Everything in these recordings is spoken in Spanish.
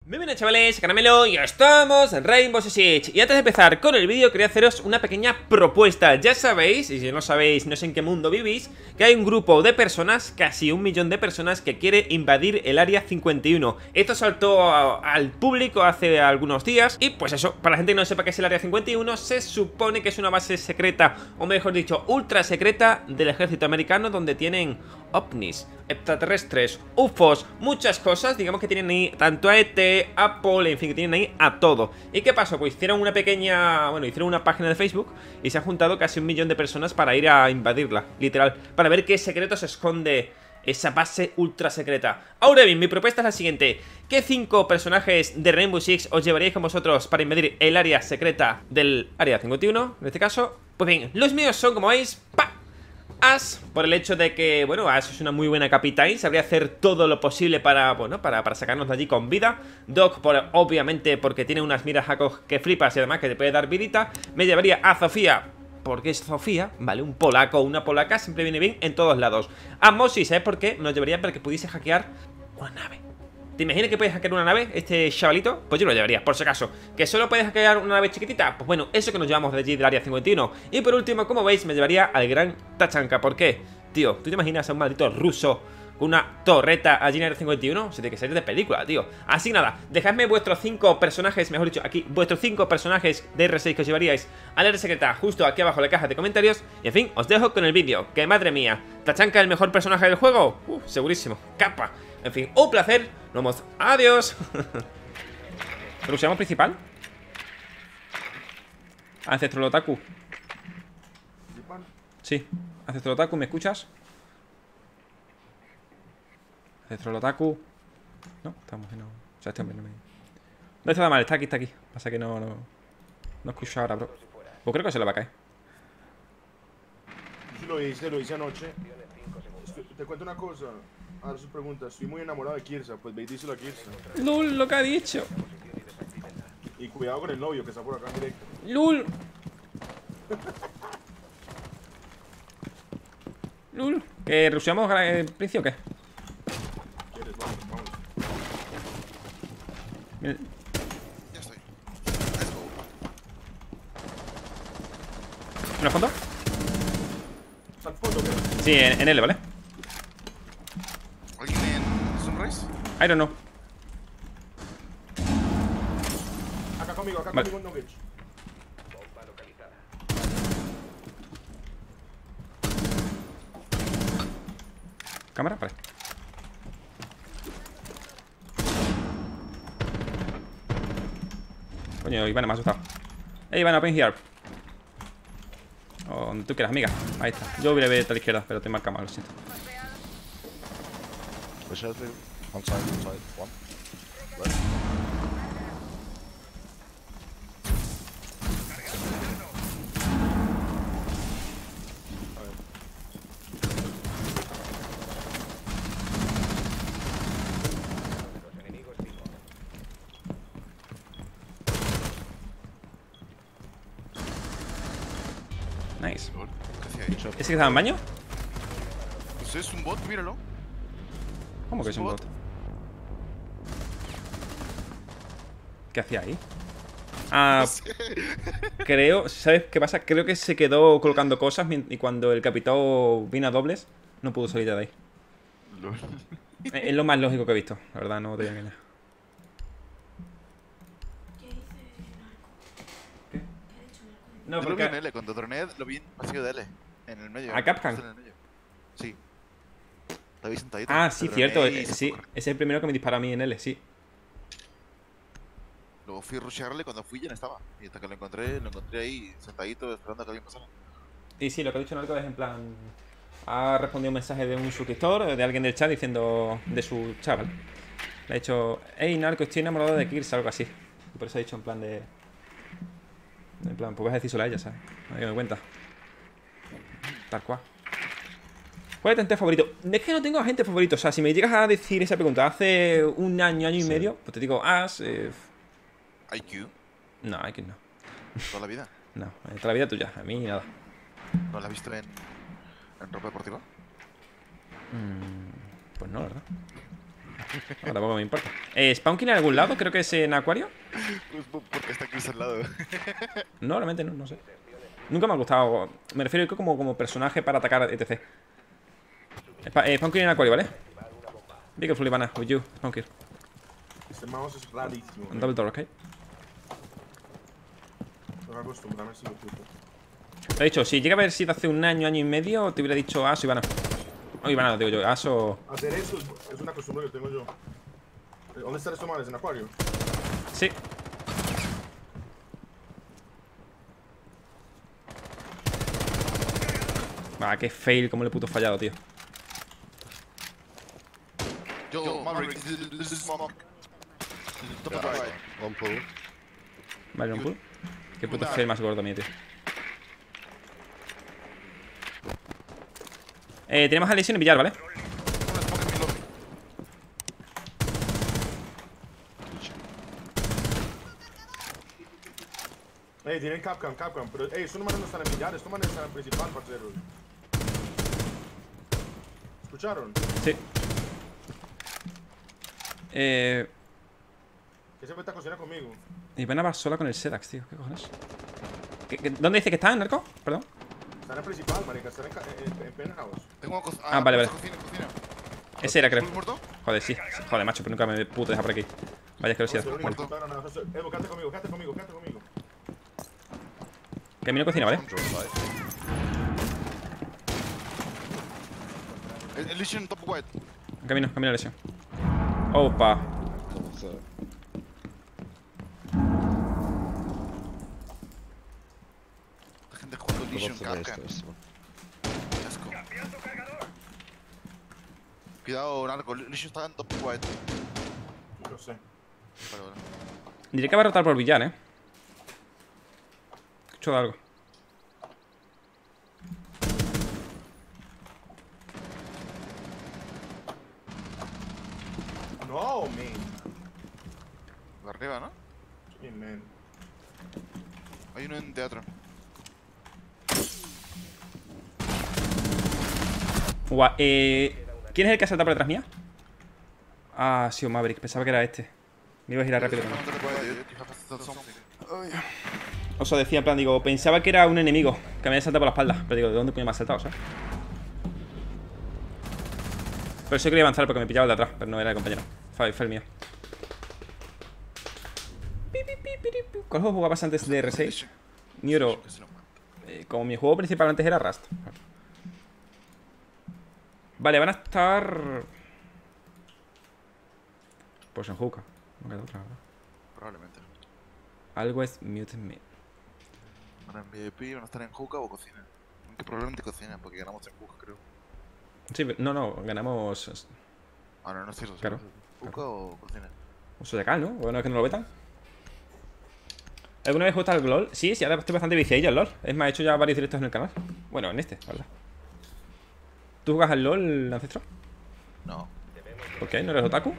Muy bien, chavales, Caramelo, y estamos en Rainbow Six Siege. Y antes de empezar con el vídeo quería haceros una pequeña propuesta. Ya sabéis, y si no sabéis, no sé en qué mundo vivís, que hay un grupo de personas, casi 1 millón de personas, que quiere invadir el área 51. Esto saltó al público hace algunos días. Y pues eso, para la gente que no sepa qué es el área 51, se supone que es una base secreta, o mejor dicho, ultra secreta del ejército americano, donde tienen ovnis, extraterrestres, UFOs, muchas cosas. Digamos que tienen ahí tanto a ET, Apple, en fin, que tienen ahí a todo. ¿Y qué pasó? Pues hicieron una pequeña... bueno, hicieron una página de Facebook y se han juntado casi 1 millón de personas para ir a invadirla, literal, para ver qué secreto se esconde esa base ultra secreta. Ahora bien, mi propuesta es la siguiente: ¿qué 5 personajes de Rainbow Six os llevaríais con vosotros para invadir el área secreta del área 51, en este caso? Pues bien, los míos son, como veis, Ash, por el hecho de que, bueno, Ash es una muy buena capitán, sabría hacer todo lo posible para, bueno, para sacarnos de allí con vida. Doc, obviamente, porque tiene unas miras que flipas y además que te puede dar vidita. Me llevaría a Zofia, porque es Zofia, ¿vale? Un polaco o una polaca siempre viene bien en todos lados. A Mosi, ¿sabes por qué? Nos llevaría para que pudiese hackear una nave. ¿Te imaginas que puedes hackear una nave, este chavalito? Pues yo lo llevaría, por si acaso. ¿Que solo puedes hackear una nave chiquitita? Pues bueno, eso que nos llevamos de allí del área 51. Y por último, como veis, me llevaría al gran Tachanka. ¿Por qué? Tío, ¿tú te imaginas a un maldito ruso con una torreta allí en el área 51? Se tiene que salir de película, tío. Así que nada, dejadme vuestros 5 personajes, mejor dicho, aquí, vuestros 5 personajes de R6 que os llevaríais al área secreta justo aquí abajo en la caja de comentarios. Y en fin, os dejo con el vídeo. Que madre mía, ¿Tachanka el mejor personaje del juego? Segurísimo, capa. En fin, un placer. Nos vemos. Adiós. ¿Rusiamos principal? Ancestral Otaku. Sí, Ancestral Otaku, ¿me escuchas? Ancestral Otaku. No, estamos en... O sea, este hombre no me... No está mal, está aquí, está aquí. Pasa que no escucho ahora, bro. Pues creo que se le va a caer. Sí, lo hice anoche. Te cuento una cosa. Ahora su pregunta, estoy muy enamorado de Kirsa, pues ve y díselo a Kirsa. Lul, lo que ha dicho. Y cuidado con el novio que está por acá en directo. Lul. Lul. ¿Que rusiamos el principio o qué? ¿Quieres? Vamos. Ya estoy. ¿En el fondo? ¿Está al fondo, qué? Sí, en L, ¿vale? ¿Alguien en Sunrise? I don't know. Acá conmigo Vale. en Novich. ¿Cámara? Vale. Coño, Ivana, me ha asustado. Hey, Ivana, open here. O donde tú quieras, amiga. Ahí está. Yo hubiera venido a la izquierda, pero te marca mal, lo siento. One side, one. Left. Nice. ¿Qué hacía ahí? ¿Ese que estaba en baño? Pues es un bot, míralo. ¿Cómo que es un bot? ¿Qué hacía ahí? Ah, creo... ¿Sabes qué pasa? Creo que se quedó colocando cosas y cuando el capitán vino a dobles, no pudo salir de ahí. Lol. Es lo más lógico que he visto, la verdad, no te voy a engañar. ¿Qué? No, Yo lo vi en porque... L, cuando droneé lo vi en vacío de L. En el medio. ¿A Capcan? Justo en el medio. Sí. Te vi sentadito. Ah, sí, Te cierto, droneé y sí. corrí. Ese es el primero que me disparó a mí en L, sí. Luego fui a rushearle, cuando fui ya no estaba. Y hasta que lo encontré ahí sentadito esperando a que alguien pasara. Y sí, lo que ha dicho Narco es en plan... Ha respondido un mensaje de un suscriptor, de alguien del chat, diciendo... De su chaval. Le ha dicho... Hey, Narco, estoy enamorado de Kirsa, algo así. Y por eso ha dicho en plan de... En plan, pues vas a decir solo a ella, ¿sabes? A ver que me cuenta. Tal cual. ¿Cuál es tu agente favorito? Es que no tengo agente favorito. O sea, si me llegas a decir esa pregunta hace un año y medio, pues te digo Ash... IQ, No, IQ no. toda la vida. No, toda la vida tuya. A mí nada. ¿No la has visto en ropa deportiva? Pues no, la verdad. No, tampoco me importa. ¿Spawn en algún lado? Creo que es en Acuario. Pues porque está aquí al lado. No, realmente no sé. Nunca me ha gustado. Me refiero a como personaje para atacar, etc. Spawn en Acuario, ¿vale? Be careful, Ivana, with you, Spawn. Este mouse es rarísimo. On double door, ¿ok? Tengo que acostumbrarme a ese puto. Lo he dicho, si llega a haber sido hace un año, año y medio, te hubiera dicho Aso, Ivana. No, Ivana, lo digo yo, Aso. Hacer eso es una costumbre que tengo yo. ¿Dónde están estos manes? ¿En Acuario? Sí. Ah, qué fail, como le he puto fallado, tío. Yo, Maverick, this is Maverick. Top right. One pool. Vale, un pull. Qué puto fail más gordo mío, tío. Tenemos a Lesion en billar, ¿vale? Una smoke en mi lobby. Tienen Capcom. Pero, estos manes no están en billar, estos manes están en principal, parceros. ¿Escucharon? Sí. Que se mete a cocinar conmigo. Ivana va sola con el Sedax, tío. ¿Qué cojones? ¿Dónde dice que está, Narco? Perdón. Están en principal, marica, están en penthouse. Tengo una cosa. Vale, vale. Cocina. Ese era, creo. ¿Full muerto? Joder, sí. Joder, macho, pero nunca me puto deja por aquí. Vaya asquerosidad. Muerto. Evo, quédate conmigo. Camino cocina, ¿vale? Control side. Elysian top white. Camino lesión. Opa. Double third. La gente jugando Double Elysian third Capcan. this one. Qué asco. Cuidado, Narco. Elysian está en top white. Lo sé. Vale. Diré que va a rotar por billar, Escucho algo. No, man. De arriba, ¿no? Sí, man. Hay uno en teatro. ¿Quién es el que ha saltado por detrás mía? Ah, sí, Maverick. Pensaba que era este. Me iba a girar rápido. O sea, decía en plan, digo, pensaba que era un enemigo que me había saltado por la espalda. Pero digo, ¿de dónde coño me ha saltado, sabes? Pero sí quería avanzar porque me pillaba el de atrás, pero no era el compañero. Fue el mío. ¿Cuál juego jugabas antes de R6? Niero. Como mi juego principal antes era Rust. Vale, van a estar... Pues en Hookah. No queda otra, ¿verdad? Probablemente. Algo es Mutant Me. Van en VIP, van a estar en Hookah o cocina. Aunque probablemente cocina, porque ganamos en Hookah, creo. Sí, no, ganamos... Ah, no es cierto. Claro. ¿Hookah o cocina? Uso de acá, ¿no? Bueno, es que no lo vetan. ¿Alguna vez jugaste al LOL? Sí, ahora estoy bastante viciado al LOL. Es más, he hecho ya varios directos en el canal. Bueno, en este, ¿verdad? ¿Tú juegas al LOL, Ancestro? No. ¿Por qué? ¿No eres otaku?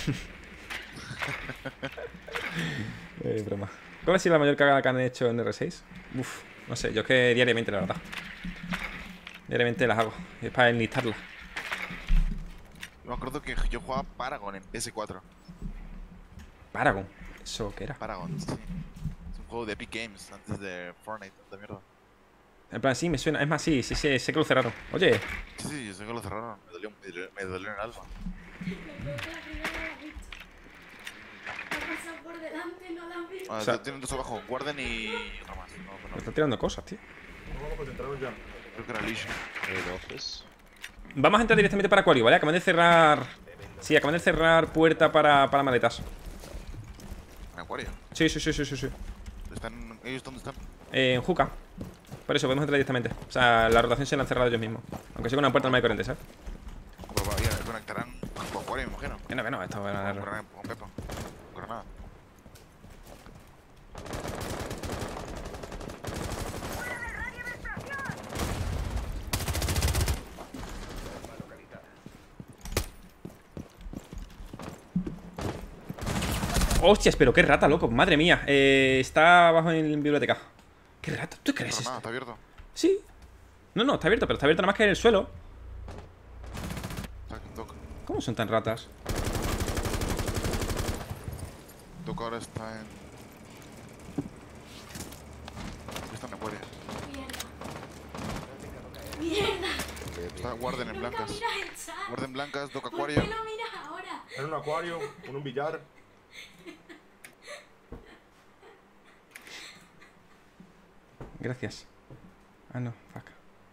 Broma. ¿Cuál ha sido la mayor cagada que han hecho en R6? Uf, no sé, yo es que diariamente, la verdad. Diariamente las hago. Es para enlistarlas. Me acuerdo que yo jugaba Paragon en PS4. Paragon. ¿Eso qué era? Paragon, sí. Es un juego de Epic Games antes de Fortnite, de mierda. En plan, sí, me suena. Es más, sí, sé que lo cerraron. Oye, Sí, yo sé que lo cerraron. Me dolió en el alma. Por delante, no la vi. Ah, O sea- tienen dos abajo, Warden y otra más. No, me no, están tirando cosas, tío. No vamos a concentrarnos ya. creo que era Legion. In office. Vamos a entrar directamente para Acuario, ¿vale? Acaban de cerrar... Sí, acaban de cerrar puerta para maletas. En Acuario. Sí. ¿Están, ¿ellos dónde están? En Hookah. Por eso podemos entrar directamente. O sea, la rotación se la han cerrado ellos mismos. Aunque sea con una puerta normal y corriente, ¿sabes? Pues va, ya, conectarán con Acuario, me imagino. Que no, esto va a... Con Pepa. Con Granada. Hostias, pero qué rata, loco. Madre mía. Está abajo en la biblioteca. Qué rata. ¿Tú crees Granada, esto? está abierto. Sí. No, está abierto, pero está abierto nada más que en el suelo. Está en toque. ¿Cómo son tan ratas? Doc ahora está en... Está en Acuario. Mierda. Está Warden en Nunca blancas. miras el chat. Warden blancas, Doc ¿Por Acuario. qué lo miras ahora? En un acuario, en un billar. Gracias. Ah, no, fuck.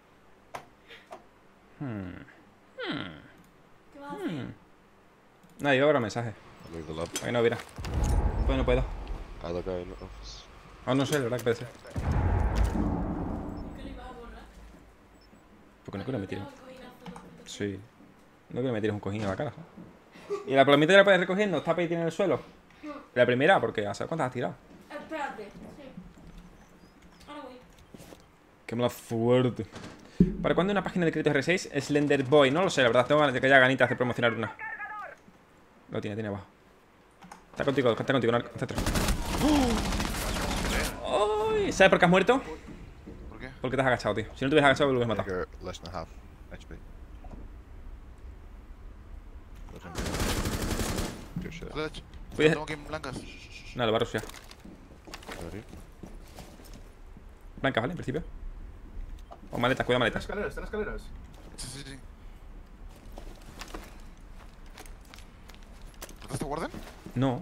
¿Qué vas a hacer? Nada, iba a ver mensaje. I'll leave the lab. Ahí no, mira. Pues no puedo. Other guy in the office. Ah, no sé, la verdad que puede ser. ¿Qué le ibas a borrar? Porque no quiero me tires. Tengo el cojinazo 2.0. Sí. No quiero me tires un cojín a la cara. ¿Y la palomita la puedes recoger? ¿No está ahí en el suelo? La primera, porque a saber cuántas has tirado. Espérate. Sí. Ahora voy. Qué mala fuerte. ¿Para cuándo una página de créditos R6? Slender Boy, no lo sé, la verdad. Tengo ganas de que haya ganitas de promocionar una. Lo tiene abajo. Está contigo, no, etc. ¡Ay! ¿Sabes por qué has muerto? ¿Por qué? Porque te has agachado, tío. Si no te hubieras agachado, lo hubieras matado. You're less than half HP. Good shit. Sledge. Cuida- Tengo aquí en blancas. No, lo va a rushear. Ready? Blancas, ¿vale? En principio. O maletas, cuida maletas. Escaleras, están escaleras. Sí. ¿Mataste a Warden? No.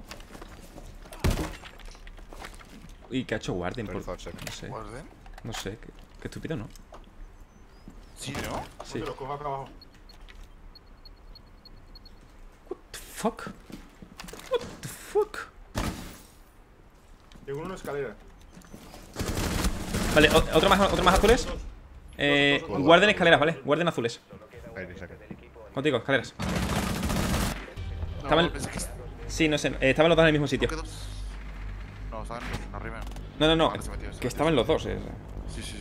Uy, ¿qué ha hecho Warden? 35 seconds. No sé. ¿Warden? No sé. Qué estúpido, ¿no? Sí, ¿no? Sí. Te lo cojo acá abajo. Fuck. What the fuck? Tengo una escalera. Vale, otro más azules. Guarden escaleras, ¿vale? Guarden azules. 80 seconds. Contigo, escaleras. No, Estaban- pensé que... Sí, no sé. Estaban los dos en el mismo sitio. ¿Qué dos? No, estaban arriba. No. Vale, se metió, se Que metió. estaban los dos. Sí.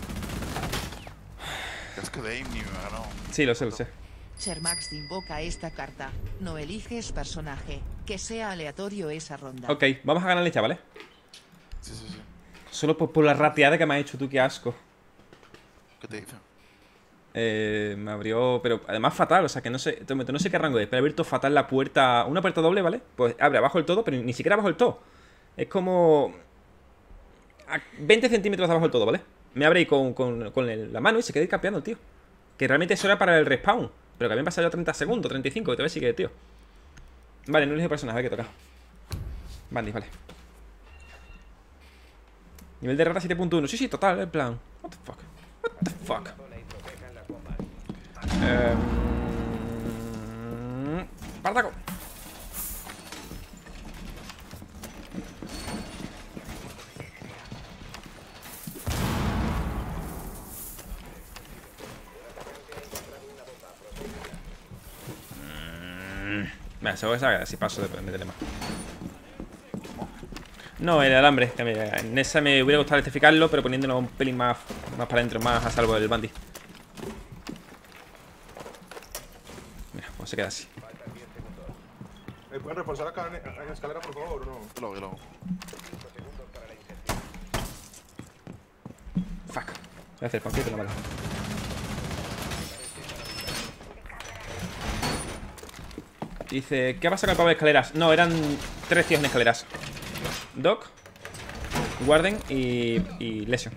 Casco de aim ni me ganó. Sí, lo sé. Shermax invoca esta carta. No eliges personaje. Que sea aleatorio esa ronda. Ok, vamos a ganar leche, ¿vale? Sí. Solo por la rateada que me has hecho tú, qué asco. ¿Qué te hizo? Me abrió, pero además fatal, o sea que no sé qué rango es, pero ha abierto fatal la puerta, una puerta doble, ¿vale? Pues abre abajo del todo, pero ni siquiera abajo del todo. Es como a 20 centímetros de abajo del todo, ¿vale? Me abre ahí con la mano y se queda ahí campeando el tío. Que realmente eso era para el respawn, pero que habían pasado ya 30 segundos, 35, que todavía sigue, tío. Vale, no elige personaje, que toca. Bandit, vale. Nivel de rata 7.1, sí, total, en plan. What the fuck. Partaco. Vale, seguro que sabe si paso de meterle más. No, el alambre. Que en esa me hubiera gustado electrificarlo, pero poniéndolo un pelín más para adentro, más a salvo del bandit. Mira, pues se queda así. ¿Pueden reforzar acá en la escalera, por favor, o no? Yo lo hago. Fuck. Voy a hacer panquito, no vale. Dice, ¿qué pasa con el pavo de escaleras? No, eran 3 tíos en escaleras. Doc, Warden y Lesion.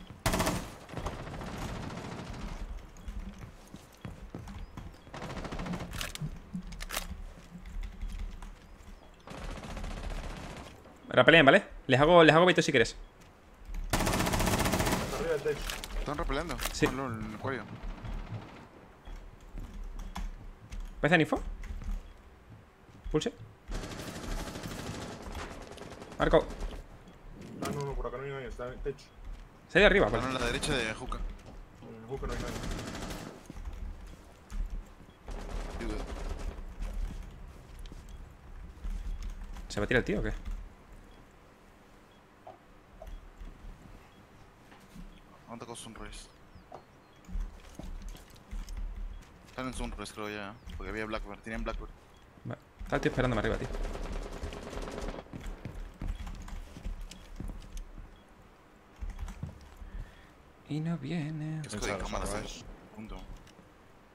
Ahora peleen, ¿vale? Les hago baito si quieres. Arriba del techo. ¿Están repeliendo? Sí. Ponlo en el acuario. ¿Parece info? Pulse. Marco. Ah, no, por acá no hay nadie, está en el techo. Se de arriba, Están vale. en la derecha de Juca. En el hook no hay nadie. ¿Se va a tirar el tío o qué? ¿Dónde con Sunrise? Están en Sunrise, creo ya. Porque había Blackbird. Tenían Blackbird. Vale. Está el tío esperándome arriba, tío. Y no viene. Es que de cámaras, ¿sabes? Punto.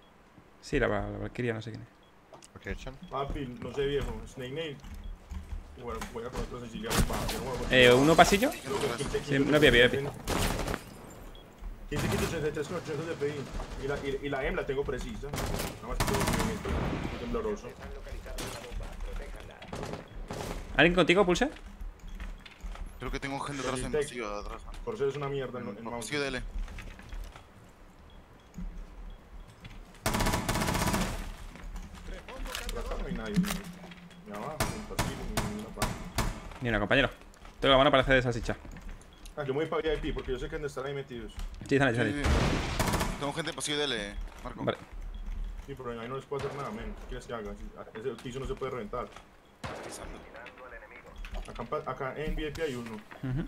Sí, la Valkyria, no sé quién es. Okay, Chen. Papi, no sé, viejo. Snake Nate. Bueno, voy a con otro siciliano para. Uno pasillo. Sí, no había VIP. 1583 con 800 de PI. Y la M la tengo precisa. Nada más que todo movimiento muy tembloroso. ¿Alguien contigo, Pulse? Creo que tengo gente atrás en Tech. pasillo atrás. Por eso es una mierda en No, mouse. pasillo de L. Por acá no hay nadie. Ni abajo, ni pasillo, ni ninguna parte. Ni una, compañero. Tengo la mano para hacer de salchicha. Ah, yo me voy para VIP porque yo sé que están ahí metidos. Sí, están ahí, Sí, están ahí. sí. Tengo gente en pasillo de L, Marco. Vale. Sí, pero ahí no les puedo hacer nada, men. ¿Qué quieres que haga? Ese piso no se puede reventar. Acá en VIP hay uno. Ujú.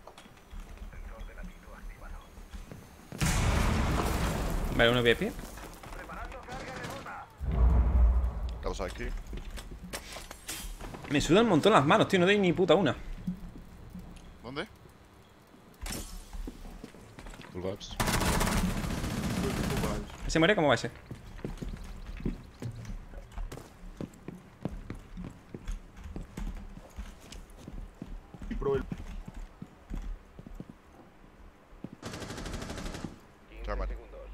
Vale, uno VIP. That was IQ. Me sudan un montón las manos, tío. No doy ni puta una. ¿Dónde? Full vibes. ¿Ese muere? ¿Cómo va ese? Y pro el. Termite.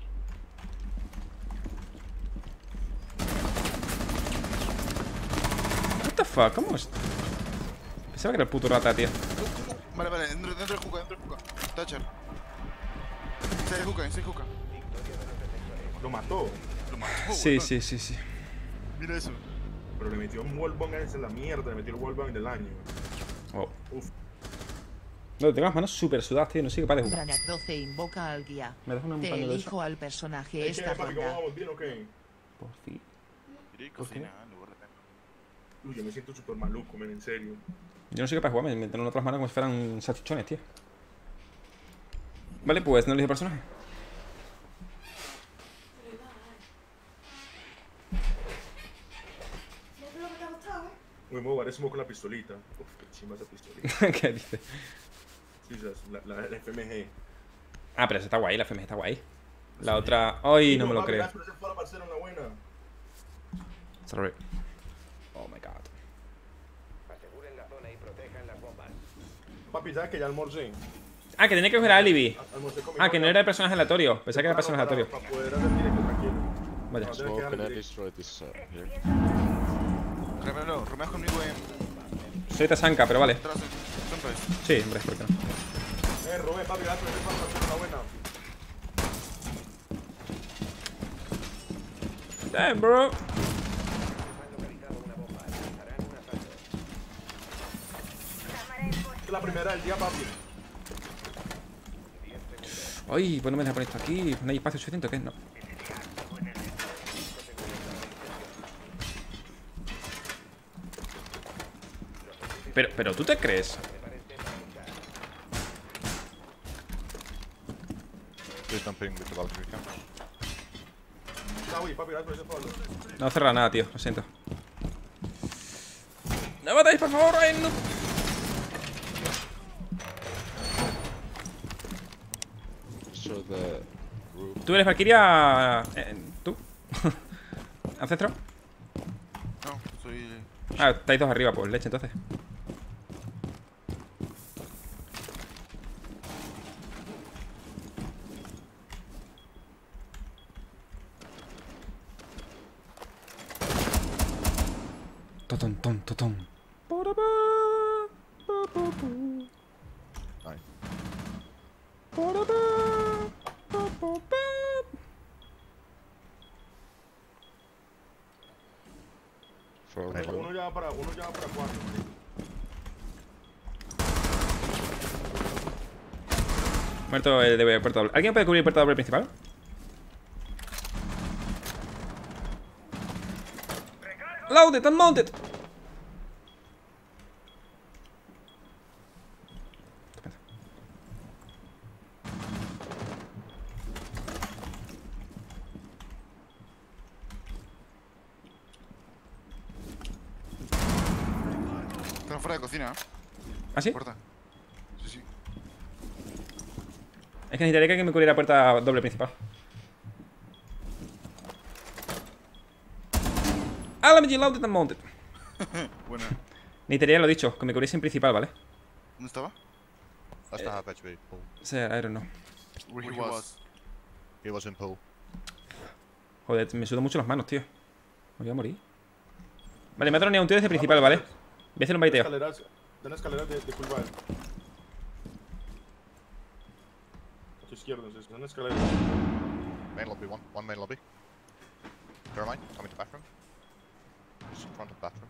What the fuck? ¿Cómo es? Pensaba que era el puto rata, tío. Vale, vale, dentro de Juca, dentro de Juca. Thatcher. 6 Juca. Lo mató. Lo mató, Sí, weón. sí, sí, sí. Mira eso. Pero le metió un wallbang a ese en la mierda. Le metió el wallbang del año. Oh. Uf. No, tengo las manos súper sudadas, tío. No soy capaz de jugar. Granat 12 invoca al guía. ¿Me das un Te paño de eso? elijo al personaje ¿Qué, esta papi? ¿Cómo ronda. vamos? ¿Bien o qué? Por fin. Iré y cocina, en lugar de tener. Uy, yo me siento súper maluco, men, en serio. Yo no soy capaz de jugar. Me tengo en otras manos como si fueran salchichones, tío. Vale, pues no elijo personaje. ¿Ves lo que te ha gustado, Uy, me voy a jugar ese con la pistolita. Uf, qué chimba esa pistolita. ¿Qué dice? Sí, la FMG. Ah, pero esa está guay. La FMG está guay. La otra... ¡Ay, no me lo papi, creo! pero ese fue a Barcelona buena. Sorry. Oh my god. Papi, ¿sabes que ya almorcé? Ah, que tenía que coger a Alibi. Almorcé con mi Ah, que no novia. era el personaje aleatorio. Pensaba que era personaje aleatorio. Para poder hacer directo tranquilo. Vaya. No, Smoke, can I directo. destroy this here? Remelo, Romeo conmigo en. Soy Tasanka, pero vale. Atrás, en Sunrise. Sí, hombre, ¿por qué no? Robé, papi, gracias, ese fue a Barcelona buena. Damn, bro. Es la primera del día, papi. Ay, pues no me deja poner esto aquí. No hay espacio suficiente, ¿o qué? No. Pero ¿tú te crees? Please don't ping with the Valkyrie camp. Ah, uy, papi, gracias por ese follow. No cerra nada, tío. Lo siento. ¡No matéis, por favor! ¡Ay, no! Show the roof. ¿Tú eres Valkyria? ¿Tú? ¿Ancestro? No, soy. Ah, estáis dos arriba, pues leche, entonces. Totón, ton, totón. Nice. For Uno ya va para cuatro. Muerto el de puerta doble. ¿Alguien puede cubrir puerta doble principal? Loaded and mounted. Están fuera de cocina, ¿eh? ¿Ah, sí? Puerta. Sí, sí. Es que necesitaría que alguien me cubriera puerta doble principal. LMG loaded and mounted. Buena. Necesitaría lo dicho, que me cubriese en principal, ¿vale? ¿Dónde estaba? I still have HP. Pool. O sea, I don't know. Where he was. He was in pool. Joder, me sudan mucho las manos, tío. Me voy a morir. Vale, me ha troneado un tío desde principal, ¿vale? Voy a hacer un baiteo. Escaleras, dan escaleras de curva. A tu izquierda, entonces, dan escaleras. Main lobby one. One main lobby. Never mind. Coming to bathroom. Just in front of bathroom.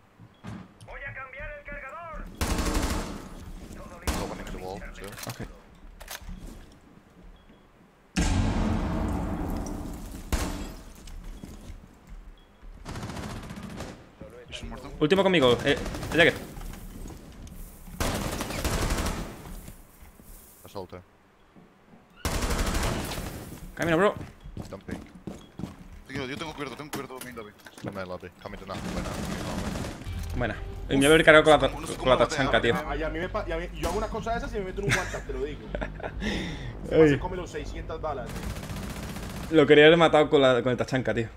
Opening the wall too. Ok. ¿Es un muerto? Último conmigo, Jacket. Assault her. Camino, bro. Dumping. Yo tengo cubierto main lobby. The main lobby. Coming to nothing right now. Buena. Y me voy a haber cargado con la tachanca, tío. Ay, yo hago una cosa de esas y me meto en un guanta, te lo digo. Ay. Se come los 600 balas. Lo quería haber matado con el tachanca, tío.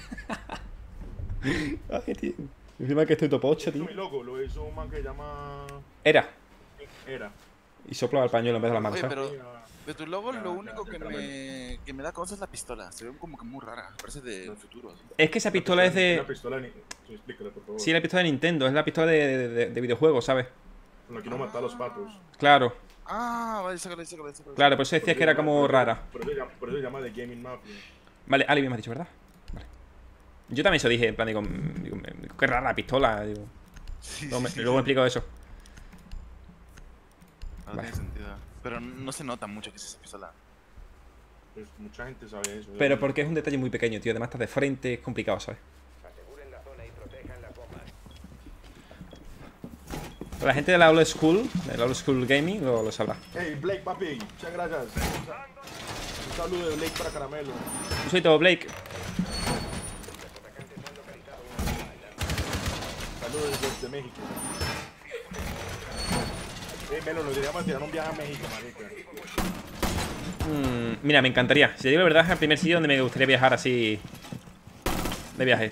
Ay, tío. Encima que estoy top 8, tío. Mi logo lo hizo un man que se llama... Era. Y Y soplo al pañuelo en vez de la mano, Oye, ¿sabes? pero de tu logo lo único que me da cosas es la pistola. Se ve como que muy rara. Parece del futuro. Así. Es que esa pistola es Una de... pistola de... Sí, explícale, por favor. Sí, la pistola de Nintendo. Es la pistola de videojuegos, ¿sabes? Con la que no matar a los patos. Claro. Ah, vale, sácale. Claro, por eso decías que era como rara. Por eso se llama The Gaming Mafia. Vale, Ali me has dicho, ¿verdad? Vale. Yo también eso dije, en plan, digo, qué rara la pistola, digo. Sí, Luego me sí, explico eso. No Vale. tiene sentido. Pero no se nota mucho que es esa pistola. Pues mucha gente sabe eso. Pero porque es un detalle muy pequeño, tío. Además, estás de frente, es complicado, ¿sabes? La gente de la old school, gaming, lo sabrá. Hey, Blake, papi, muchas gracias. Un saludo de Blake para Caramelo. Un saludito, Blake. Saludos desde México. Melo, nos deberíamos tirar un viaje a México, marica. Mira, me encantaría. Si te digo la verdad, es el primer sitio donde me gustaría viajar así. De viaje.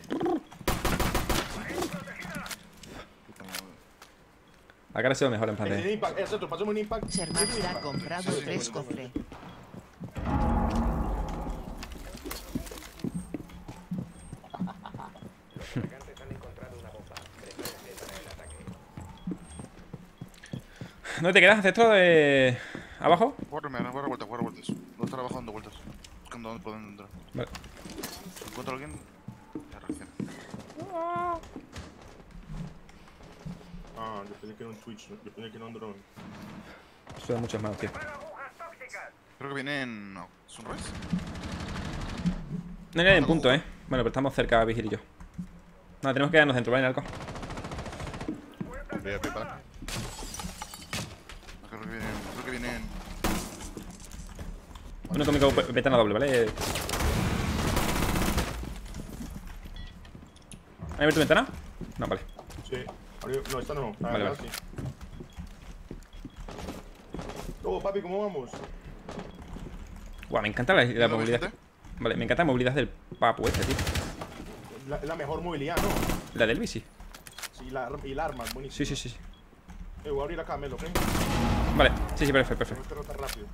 Acá ha sido mejor en plan En de... Impact, exacto, pasamos un Impact. Sermax ha comprado 3 cofres. ¿Dónde te quedas, ancestro? ¿De... abajo? Voy a dar vueltas. Voy a estar abajo dando vueltas. Buscando dónde pueden entrar. Vale. Si encuentro a alguien, ya reacciono. Ah, yo pensé que era un Twitch, yo pensé que era un drone. Suena muchas manos, tío. Creo que vienen... No, Sunrise. No hay nadie en punto, ¿eh? Bueno, pero estamos cerca, Vigil y yo. No, tenemos que quedarnos dentro, ¿vale, Narco? VIP back. Creo que vienen... Uno conmigo, ventana doble, ¿vale? ¿Hay abierto ventana? No, vale. Sí. No, esta no. Ah, Vale, vale. vale. Sí. Oh, papi, ¿cómo vamos? Guau, me encanta la ¿No movilidad. gente? Vale, me encanta la movilidad del papu este, tío. La mejor movilidad, ¿no? La del bici. Sí, y la arma, es buenísimo. Sí, sí, sí, sí. Voy a abrir acá, Melo, ¿ok? Vale, sí, sí, perfecto, perfecto. Tengo que rotar rápido.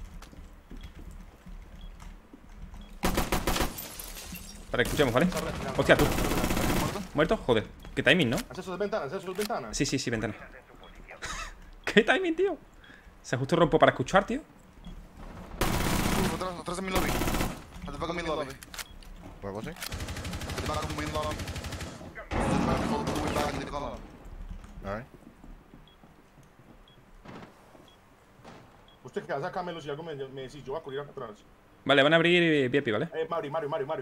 Para que escuchemos, ¿vale? Hostia, tú. ¿Muerto? Joder. ¿Qué timing, no? ¿Haces sus ventanas? ¿Haces sus ventanas? Sí, sí, sí, ventana. ¿Qué timing, tío? Se justo rompo para escuchar, tío. Atrás de mi lobby. At the back of my lobby. Where was he? At the back of my lobby. At the back of the column. Alright. Usted que hace acá, Melo, si algo me decís, yo voy a correr acá atrás. Vale, van a abrir VIP, ¿vale? Mario.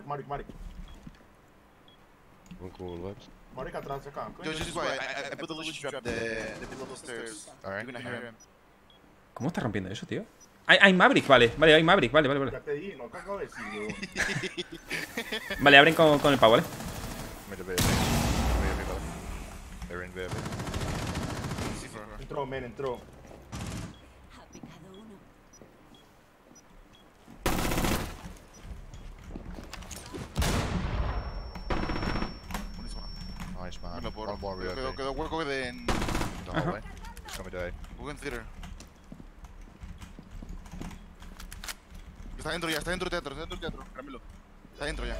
Cool webs. Mario acá atrás, acá. Just quiet. I put the illusion trap below the stairs. Alright. You're gonna hear him. ¿Cómo está rompiendo eso, tío? Hay Maverick, vale. Vale, hay Maverick, vale. Ya te dije, no cago de decirlo. Vale, abren con el pavo, ¿vale? Made a VIP. VIP back. They're in VIP. Entró, men, entró. Ha picado uno. Buenísima. Nice man. Me lo puedo. One more VIP. Quedó hueco de... the hallway. Just coming to A. We're in theater. Está dentro ya, está dentro del teatro, Caramelo. Está dentro ya.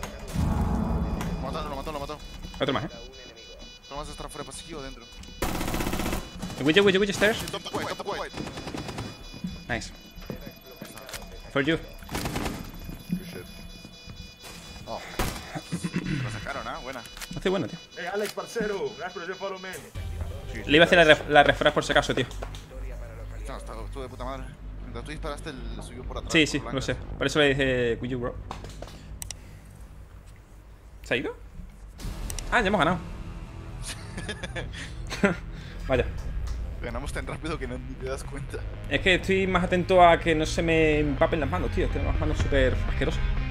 Lo mató. Otro más, No vas a estar fuera de pasillo o dentro. Widget stairs. Top white. Nice. For you. Good shit. Oh, Lo sacaron, buena. Hace bueno, tío. Hey, Alex, parcero. Gracias por ese follow, man. Le iba a hacer la refresh por si acaso, tío. No, estuvo de puta madre. Mientras tú disparaste, el subió por atrás. Sí, por lo sé. blancas. Por eso le dije Will you, bro. ¿Se ha ido? Ah, ya hemos ganado. Vaya. Ganamos tan rápido que ni te das cuenta. Es que estoy más atento a que no se me empapen las manos, tío. Tengo las manos súper asquerosas.